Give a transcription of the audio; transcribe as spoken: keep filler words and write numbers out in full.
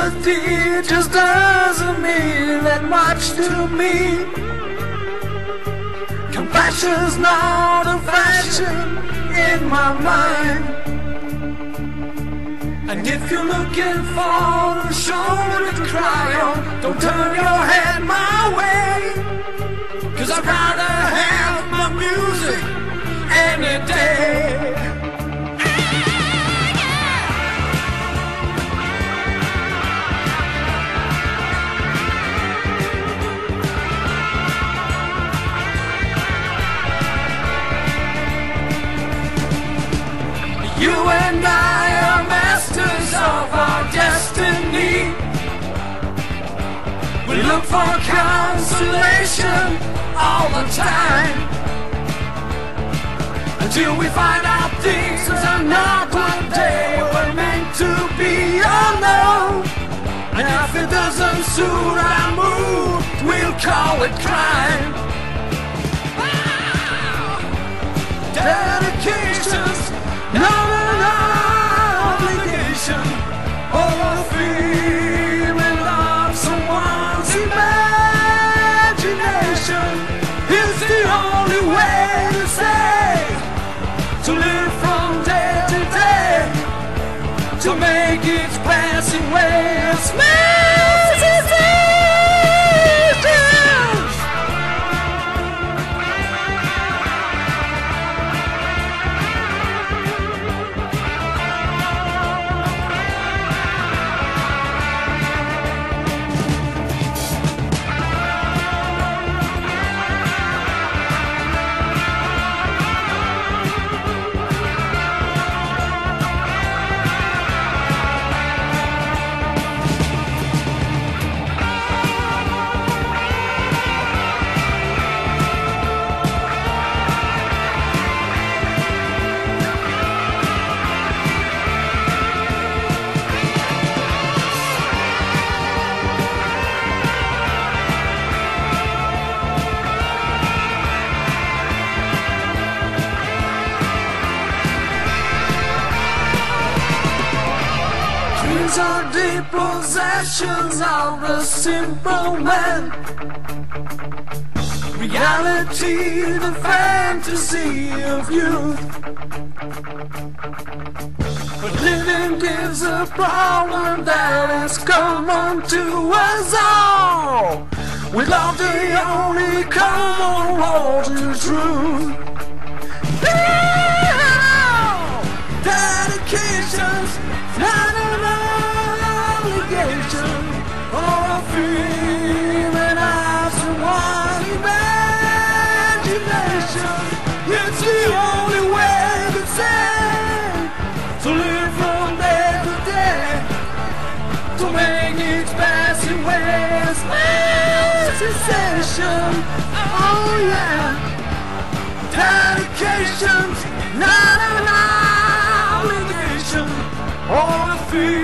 sympathy just doesn't mean that much to me. Compassion's not a fashion in my mind. And if you're looking for a shoulder to cry on, don't turn your head my way, 'cause I'd rather have my music any day. You and I are masters of our destiny. We look for consolation all the time, until we find out things are not what they were meant to be. Oh no! And if it doesn't suit our mood, we'll call it crime. Dedications, not an obligation, or a feeling of someone's imagination. It's the only way to say, to live from day to day, to make its passing way a small sensation. Dreams are the possessions of the simple man. Reality, the fantasy of youth. But living is a problem that is common to us all. We love the only common road to truth. Dedications, not an obligation, or a feeling of someone's imagination. It's the only way to say, to live from day to day, to make its passing ways a sensation. Oh yeah, dedications, not an obligation, or a feeling